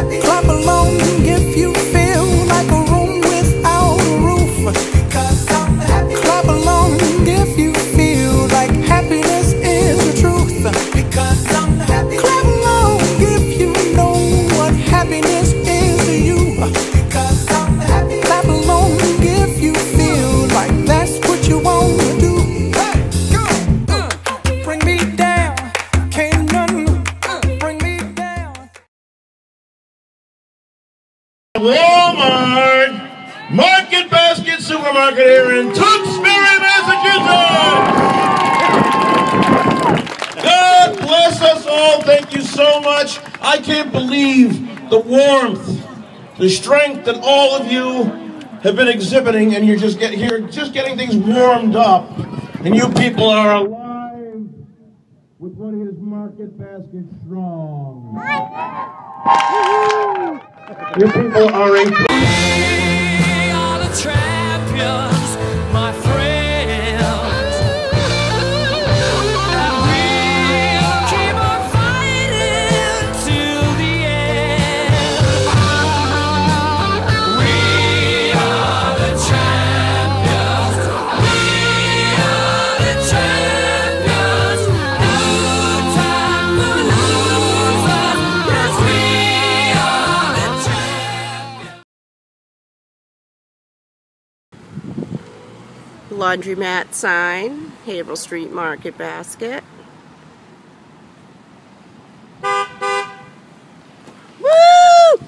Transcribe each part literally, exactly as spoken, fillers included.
Clap along if you feel like a room without a roof. Clap along if you feel like happiness is the truth. Clap along if you know what happiness is to you. Clap along if you feel like that's what you want to do. Bring me down, can't none bring me down. Walmart Market Basket Supermarket here in Tewksbury, Massachusetts. God bless us all. Thank you so much. I can't believe the warmth, the strength that all of you have been exhibiting, and you're just get here, just getting things warmed up, and you people are alive with what is Market Basket Strong. You people are incredible. We are the champions, my friends, and we'll keep on fighting till the end. We are the champions, we are the champions. No time for losers, yes, we are the champions. Laundromat sign, Haverhill Street Market Basket. Woo!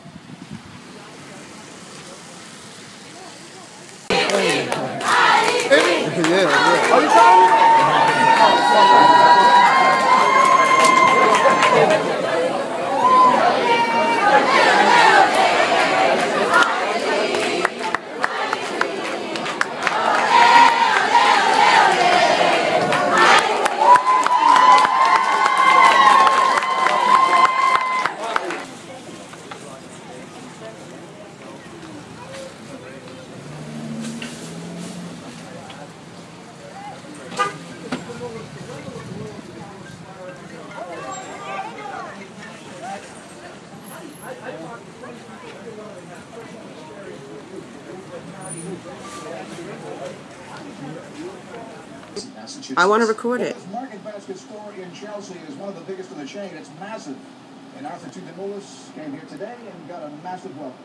I want to record it. This Market Basket store in Chelsea is one of the biggest in the chain. It's massive. And Arthur T. DeMoulis came here today and got a massive welcome.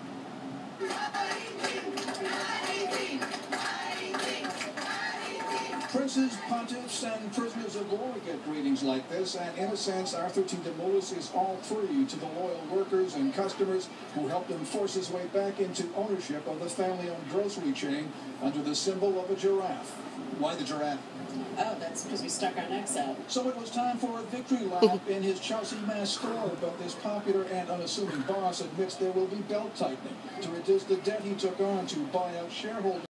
Princes, pontiffs, and prisoners of war get greetings like this, and in a sense, Arthur T. DeMoulis is all through to the loyal workers and customers who helped him force his way back into ownership of the family-owned grocery chain under the symbol of a giraffe. Why the giraffe? Oh, that's because we stuck our necks out. So it was time for a victory lap in his Chelsea Mass store, but this popular and unassuming boss admits there will be belt tightening to reduce the debt he took on to buy out shareholders.